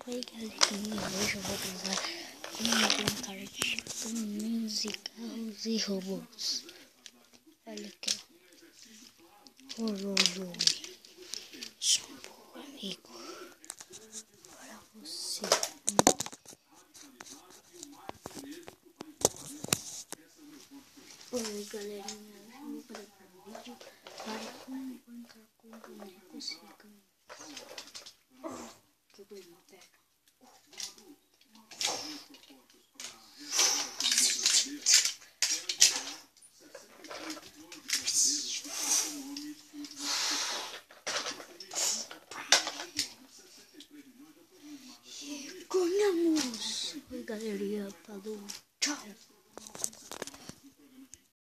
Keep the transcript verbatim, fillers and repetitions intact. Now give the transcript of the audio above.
Oi galerinha, hoje eu vou gravar como brincar de caminhos e carros e robôs. Olha aqui, ó. Oi, oi, oi. Sou um bom amigo para você. Oi galerinha, hoje eu vou gravar um vídeo para como brincar com bonecos e caminhos. Oh, que bonito. Ganhamos! Oi galerinha, falou, tchau!